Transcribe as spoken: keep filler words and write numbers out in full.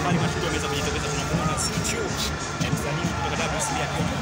mbalimbali mashuhuri wameweza kujitokeza. Tunamwona Sichu, msanii kutoka W C B akiwa